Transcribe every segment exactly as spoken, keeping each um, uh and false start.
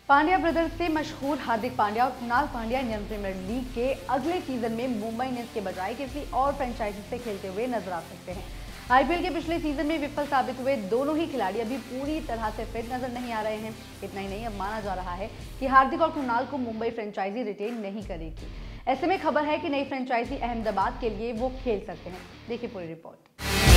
Pandya brothers से मशहूर हार्दिक पांड्या और Krunal Pandya Indian premier league के अगले सीजन में मुंबई इंडियंस के बजाय किसी और फ्रेंचाइजी से खेलते हुए नजर आ सकते हैं। आईपीएल के पिछले सीजन में विफल साबित हुए दोनों ही खिलाड़ी अभी पूरी तरह से फिट नजर नहीं आ रहे हैं। इतना ही नहीं, अब माना जा रहा है कि हार्दिक और कुणाल को मुंबई फ्रेंचाइजी रिटेन नहीं करेगी। ऐसे में खबर है कि नई फ्रेंचाइजी अहमदाबाद के लिए वो खेल सकते हैं। देखिए पूरी रिपोर्ट।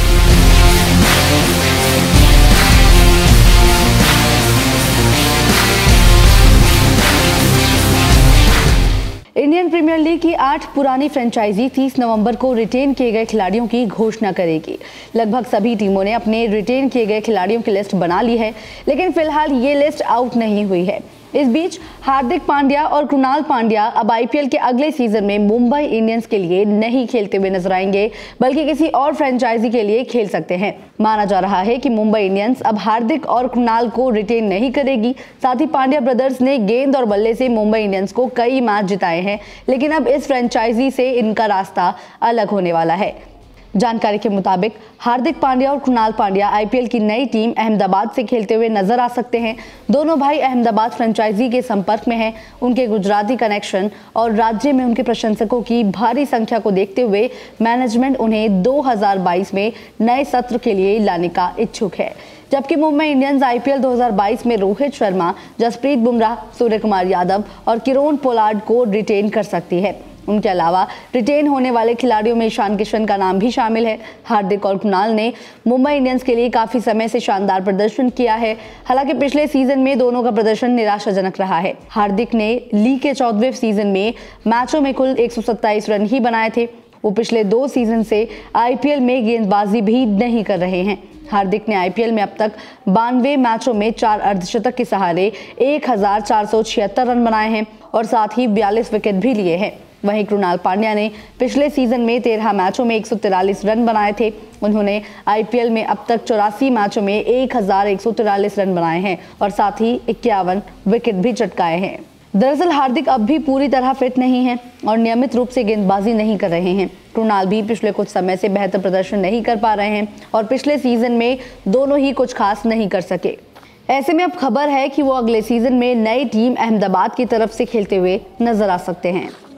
इंडियन प्रीमियर लीग की आठ पुरानी फ्रेंचाइजी तीस नवंबर को रिटेन किए गए खिलाड़ियों की घोषणा करेगी। लगभग सभी टीमों ने अपने रिटेन किए गए खिलाड़ियों की लिस्ट बना ली है, लेकिन फिलहाल ये लिस्ट आउट नहीं हुई है। इस बीच हार्दिक पांड्या और कुणाल पांड्या अब आईपीएल के अगले सीजन में मुंबई इंडियंस के लिए नहीं खेलते हुए नजर आएंगे, बल्कि किसी और फ्रेंचाइजी के लिए खेल सकते हैं। माना जा रहा है कि मुंबई इंडियंस अब हार्दिक और कुणाल को रिटेन नहीं करेगी। साथ ही पांड्या ब्रदर्स ने गेंद और बल्ले से मुंबई इंडियंस को कई मैच जिताए हैं, लेकिन अब इस फ्रेंचाइजी से इनका रास्ता अलग होने वाला है। जानकारी के मुताबिक हार्दिक पांड्या और कुणाल पांड्या आईपीएल की नई टीम अहमदाबाद से खेलते हुए नजर आ सकते हैं। दोनों भाई अहमदाबाद फ्रेंचाइजी के संपर्क में हैं। उनके गुजराती कनेक्शन और राज्य में उनके प्रशंसकों की भारी संख्या को देखते हुए मैनेजमेंट उन्हें दो हज़ार बाईस में नए सत्र के लिए लाने का इच्छुक है। जबकि मुंबई इंडियंस आईपीएल दो हज़ार बाईस में रोहित शर्मा, जसप्रीत बुमराह, सूर्य कुमार यादव और किरोन पोलार्ड को रिटेन कर सकती है। उनके अलावा रिटेन होने वाले खिलाड़ियों में ईशान किशन का नाम भी शामिल है। हार्दिक और कुणाल ने मुंबई इंडियंस के लिए काफी समय से शानदार प्रदर्शन किया है। हालांकि पिछले सीजन में दोनों का प्रदर्शन निराशाजनक रहा है। हार्दिक ने लीग के चौदहवें सीजन में मैचों में कुल एक सौ सत्ताईस रन ही बनाए थे। वो पिछले दो सीजन से आईपीएल में गेंदबाजी भी नहीं कर रहे हैं। हार्दिक ने आईपीएल में अब तक बानवे मैचों में चार अर्धशतक के सहारे एक हजार चार सौ छिहत्तर रन बनाए हैं और साथ ही बयालीस विकेट भी लिए हैं। वहीं कुणाल पांड्या ने पिछले सीजन में तेरह मैचों में एक सौ तिरालीस रन बनाए थे। उन्होंने आईपीएल में अब तक चौरासी मैचों में एक हजार एक सौ तिरालीस रन बनाए हैं और साथ ही इक्यावन विकेट भी चटकाए हैं। दरअसल हार्दिक अब भी पूरी तरह फिट नहीं है और नियमित रूप से गेंदबाजी नहीं कर रहे हैं। कुणाल भी पिछले कुछ समय से बेहतर प्रदर्शन नहीं कर पा रहे हैं और पिछले सीजन में दोनों ही कुछ खास नहीं कर सके। ऐसे में अब खबर है कि वो अगले सीजन में नई टीम अहमदाबाद की तरफ से खेलते हुए नजर आ सकते हैं।